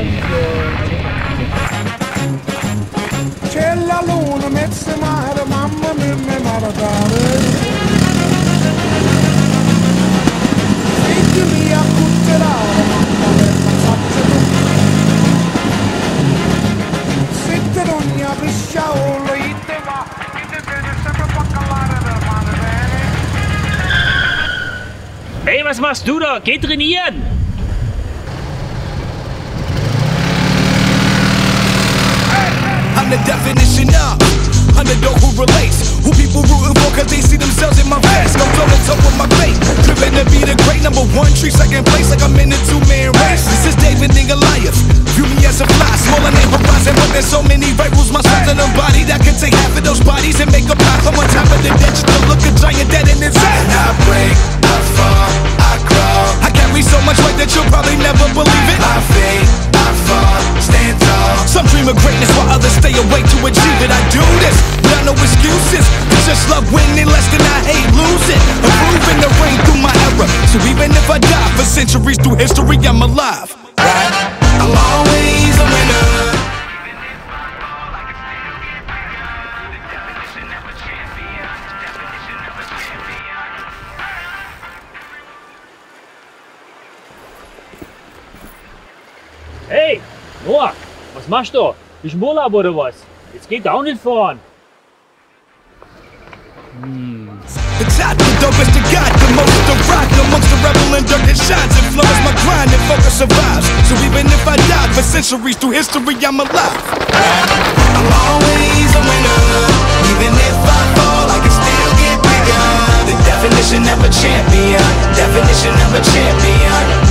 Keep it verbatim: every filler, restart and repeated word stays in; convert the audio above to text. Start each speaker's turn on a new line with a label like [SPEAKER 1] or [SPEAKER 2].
[SPEAKER 1] C'è la luna, mezza mare, mamma mia, mi maradare. Figli mia, cutterare, mamma mia, faccia tu. Sitte d'ogni pisciaolo, ite va, ite vede sempre baccalare da mare bene.
[SPEAKER 2] Hey, was machst du da? Geh trainieren!
[SPEAKER 3] I'm the definition of underdog who relates, who people rooting for cause they see themselves in my face. Go toe to toe with my fate, driven to be the great number one, tree second place like I'm in a two-man race. This is David and Goliath, view me as a fly, smaller than horizon, but there's so many rivals, my son's in a body that can take half of those bodies and make a path. I'm on top of the dead, just to look a giant dead in its head. I break, I fall, I crawl, I carry so much weight that you'll probably never believe it. I fade, I fall, stand tall. Some dream of greatness while others stay awake to achieve it. I do this without no excuses. I just love winning less than I hate losing. Improving the rain through my era. So even if I die for centuries through history, I'm alive. Right? I'm always a winner.
[SPEAKER 2] Hey, Noah, was machst du? Bist du im Urlaub oder was? Jetzt geht auch nicht fahren.
[SPEAKER 3] Hmm. The top, the dopest to God, the most to rock, amongst the rebel and dirt that shines and flows my grind and focus survives. So even if I die for centuries through history, I'm alive. I'm always a winner. Even if I fall, I can still get bigger. The definition of a champion. Definition of a champion.